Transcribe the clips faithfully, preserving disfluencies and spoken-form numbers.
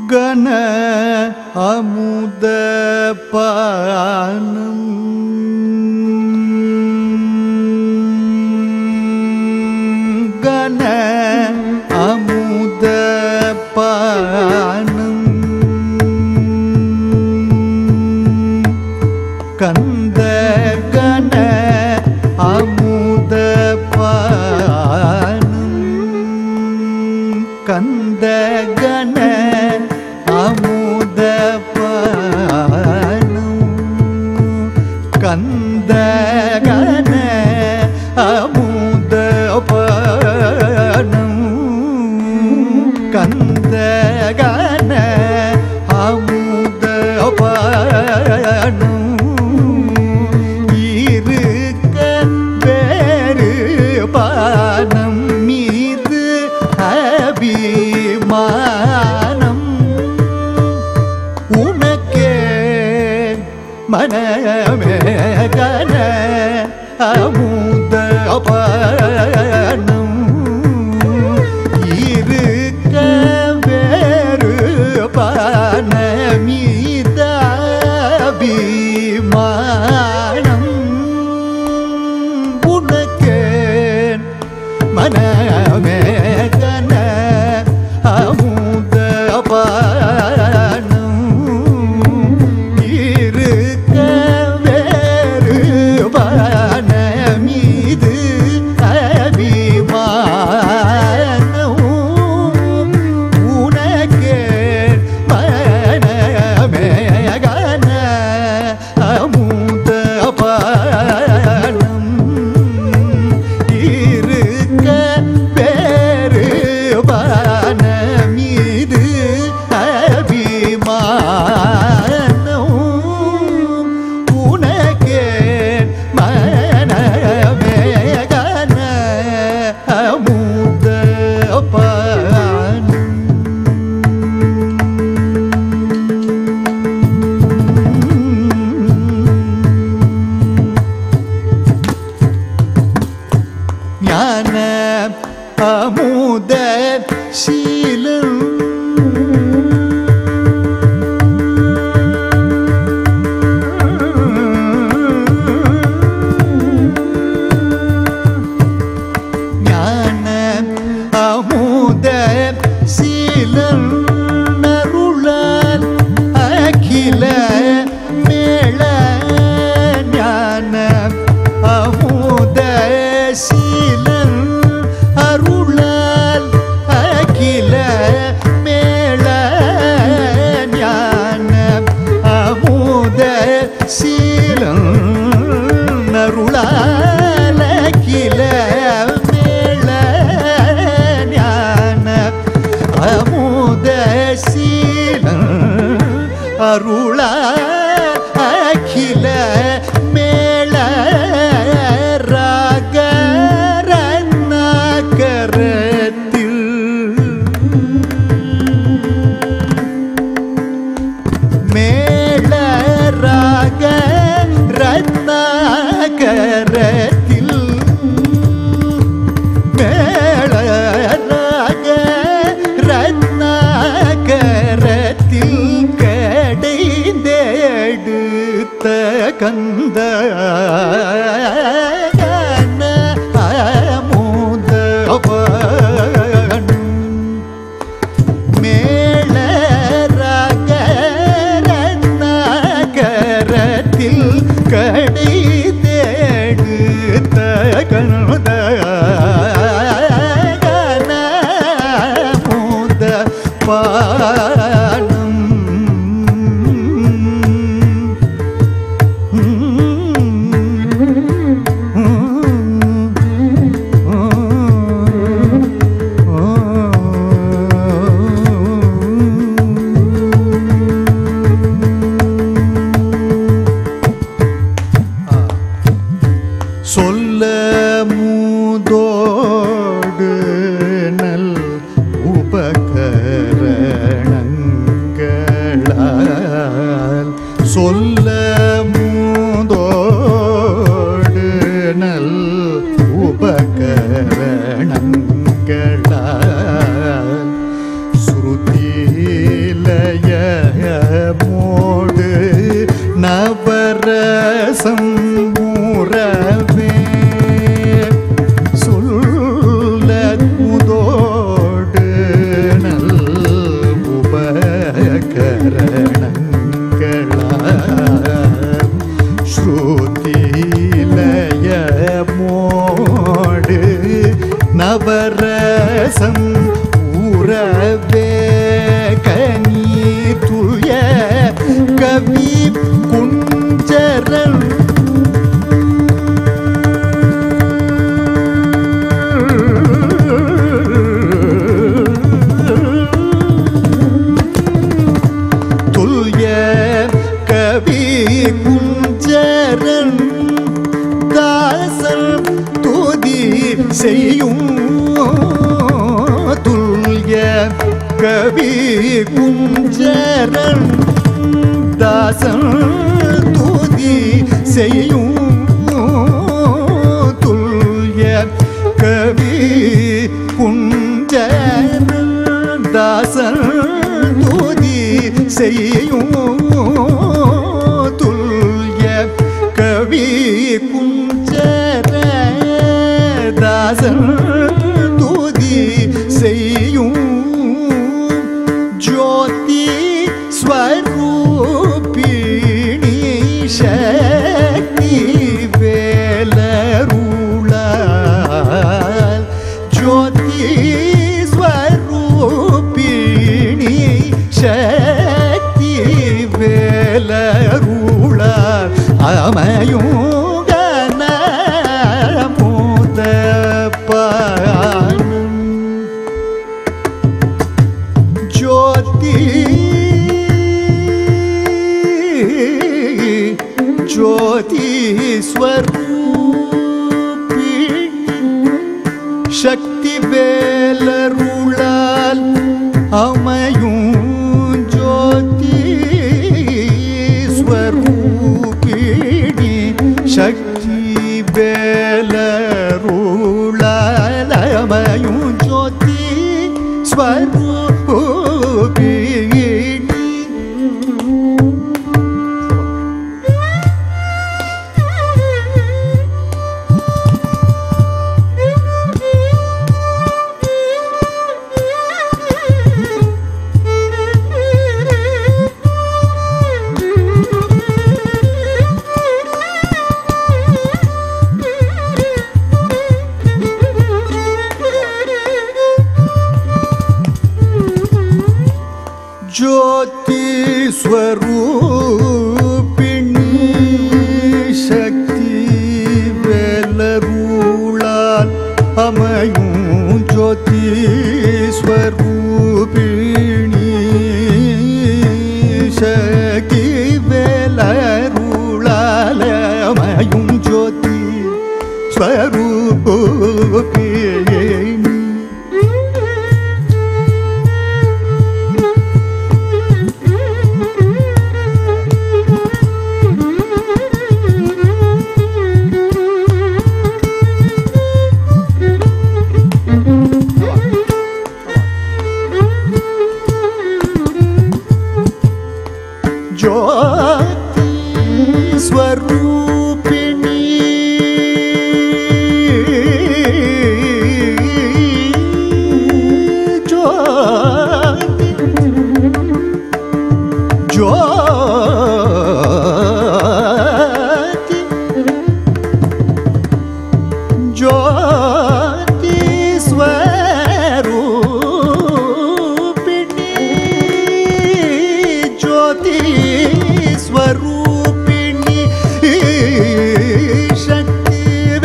கன அமுத பானம் கன அமுத பானம் கந்த கன அமுத பானம் கந்த கன அமுத பானம் கந்த கன அமுத பானம் கந்த கன அமுத பானம் இருக்க வேறு பானம் மீது அபிமானம் உனக்கே மனமே கன அமுத பானம் இருக்க வேறு பான மீத அபிமானம் உனக்கே மனமே கன அமுத பானம் இருக்க வேறு பான மீது அபிமானம் உனக்கே மனமே கன அமுத பானம் இருக்க வேறு பான மீது அபிமானம் உனக்கே மனமே கன அமுத பானம் ஞான அமுத சீலம் ஞான அமுத சீலம் அருளால் அகில மேள ஞான அமுத சீலம் அருளால் அகில மேள ஞான அமுத சீலம் அருளால் அகில மேள ஞான அமுத சீலம் அருளால் அகில மேள ராகரத்னாகரத்தில் மேள ராக ரத்னாகரத்தில் மேள ராக ரத்னாகரத்தில் கடைந்தெடுத்த கந்த கன அமுத பானம் மேள ராக ரத்னாகரத்தில் கடைந்தெடுத்த கந்த கன அமுத பானம் சொல்ல மூதோடு நல் உபகரணங்களால் சொல்ல மூதோடு நல் உபகரணங்களால் ஸ்ருதியில லயமோடு நவரசம் ஊறவே சொல்ல முதோடு நல் உபகரணங்களால் ஸ்ருதி லயமோடு நவரசம் ஊறவே கனி துய கவி குஞ்சரன் துல்ய கவி குஞ்சரன் தாசன் துதி செய்யும் துல்ய கவி குஞ்சரன் தாசன் துதி செய்யும் துல்ய கவி குஞ்சரன் தாசன் துதி செய்யும் துல்ய கவி குஞ்சர தாசன் துதி செய்யும் ஜோதி ஸ்வரூபிணி சக்தி வேலருளால் ஜோதி ஸ்வரூபிணி சக்தி வேலருளால் அமையும் ज्योति स्वरूपी शक्ति वेलरुलाल अमयूं ज्योति स्वरूपिणी शक्ति वेलरुलाल अमयूं ज्योति स्वरूपिणी ज्योति स्वरूपिणी शक्ति वेलरुलाल अमयूं ज्योति स्वरूपिणी शक्ति वेलरुलाल अमयूं ज्योति स्वरूपिणी ज्योति स्वरूपिणी ज्योति ज्योति ज्योति स्वरूपिणी ज्योति स्वरूपिणी शक्ति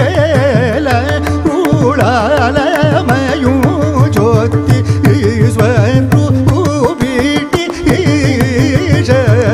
वेलरुलाल अमयूं ज्योति स्वरूपिणी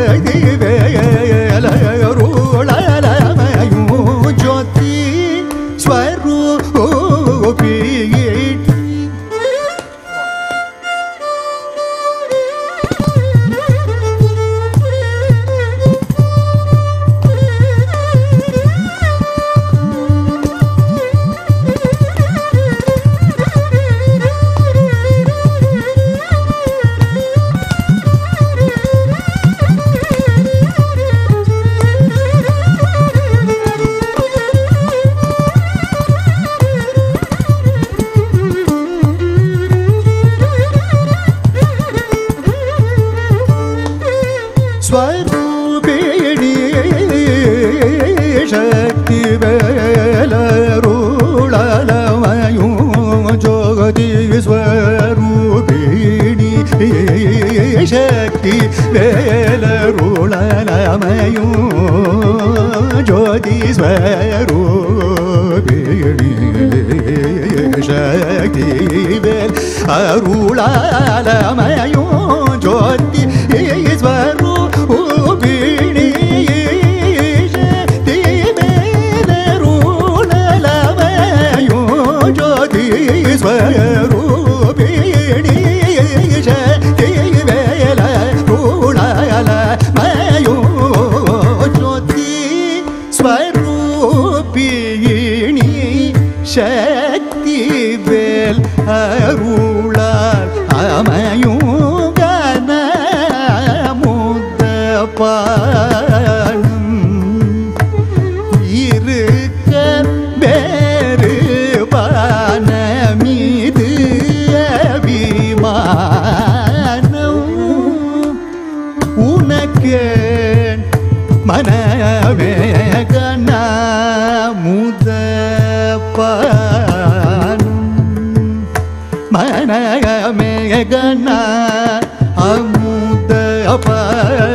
स्वरूपिणी शक्ति वेलरुळलमयु ज्योति स्वरूपिणी शक्ति वेलरुळलमयु ज्योति स्वरूपिणी शक्ति वेलरुळलमयु ज्योति स्वरूपिणी शक्ति वेलरुळलमयु ज्योति स्वरूपिणी शक्ति वेलरुळलमयु ज्योति स्वरूपिणी शक्ति वेलरुळलमयु இருக்க வேறு பானமீது அபிமானம் உனக்கு மனமே கண்ணா முதப்பானம் மனமே கண்ணா அமுதப்பானம்